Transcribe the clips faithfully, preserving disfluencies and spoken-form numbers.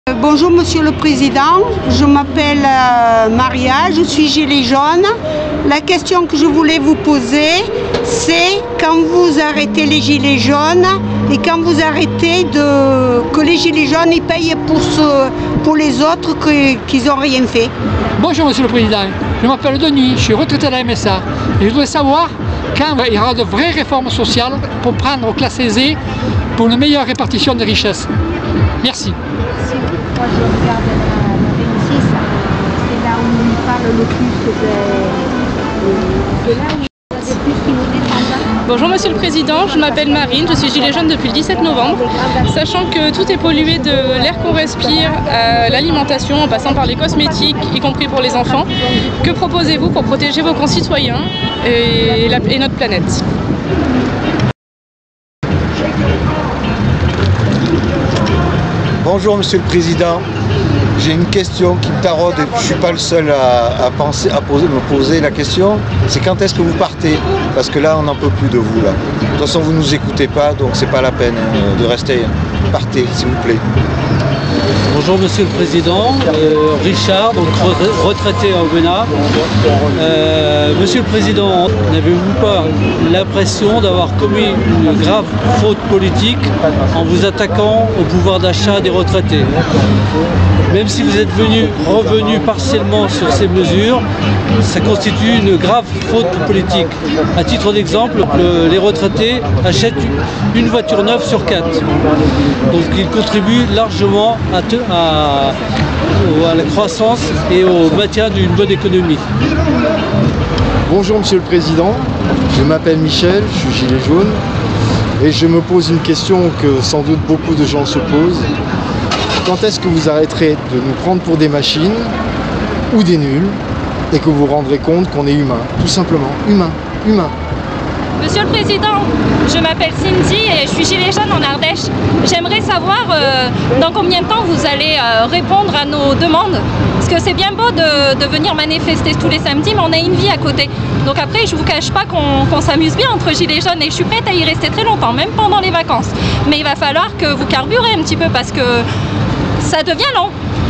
Bonjour Monsieur le Président, je m'appelle euh, Maria, je suis gilet jaune. La question que je voulais vous poser, c'est quand vous arrêtez les gilets jaunes et quand vous arrêtez de que les gilets jaunes ils payent pour, ce, pour les autres qu'ils n'ont rien fait. Bonjour Monsieur le Président, je m'appelle Denis, je suis retraité de la M S A et je voudrais savoir quand il y aura de vraies réformes sociales pour prendre aux classes aisées pour une meilleure répartition des richesses. Merci. Moi je regarde la vingt-six, c'est là où il parle le plus de, de là où il y a plus qui nous défendent. Bonjour Monsieur le Président, je m'appelle Marine, je suis gilet jaune depuis le dix-sept novembre. Sachant que tout est pollué de l'air qu'on respire, à l'alimentation, en passant par les cosmétiques, y compris pour les enfants, que proposez-vous pour protéger vos concitoyens et, la, et notre planète ? Bonjour Monsieur le Président, j'ai une question qui me taraude et je ne suis pas le seul à, à, penser, à poser, me poser la question, c'est quand est-ce que vous partez? Parce que là on n'en peut plus de vous là. De toute façon vous ne nous écoutez pas, donc c'est pas la peine hein, de rester. Partez s'il vous plaît. Bonjour Monsieur le Président, euh, Richard, donc retraité à Aubenas. Euh, Monsieur le Président, n'avez-vous pas l'impression d'avoir commis une grave faute politique en vous attaquant au pouvoir d'achat des retraités? Même si vous êtes venu, revenu partiellement sur ces mesures, ça constitue une grave faute politique. À titre d'exemple, le, les retraités achètent une voiture neuve sur quatre. Donc ils contribuent largement à, te, à, à la croissance et au maintien d'une bonne économie. Bonjour Monsieur le Président, je m'appelle Michel, je suis gilet jaune et je me pose une question que sans doute beaucoup de gens se posent. Quand est-ce que vous arrêterez de nous prendre pour des machines ou des nuls et que vous vous rendrez compte qu'on est humain, tout simplement, humain, humain. Monsieur le Président, je m'appelle Cindy et je suis gilet jaune en Ardèche. J'aimerais savoir euh, dans combien de temps vous allez euh, répondre à nos demandes. Parce que c'est bien beau de, de venir manifester tous les samedis, mais on a une vie à côté. Donc après, je ne vous cache pas qu'on qu'on s'amuse bien entre gilets jaunes et je suis prête à y rester très longtemps, même pendant les vacances. Mais il va falloir que vous carburez un petit peu parce que ça devient long.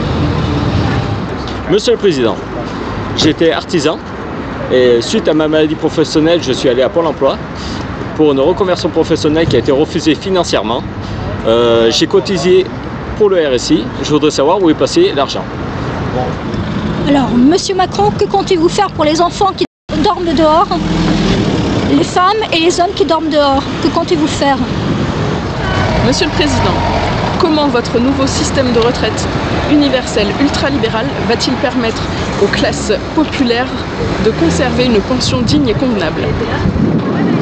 Monsieur le Président, j'étais artisan. Et suite à ma maladie professionnelle, je suis allé à Pôle emploi pour une reconversion professionnelle qui a été refusée financièrement. Euh, J'ai cotisé pour le R S I. Je voudrais savoir où est passé l'argent. Alors, Monsieur Macron, que comptez-vous faire pour les enfants qui dorment dehors, les femmes et les hommes qui dorment dehors? Que comptez-vous faire? Monsieur le Président, comment votre nouveau système de retraite universel ultralibéral va-t-il permettre aux classes populaires de conserver une pension digne et convenable?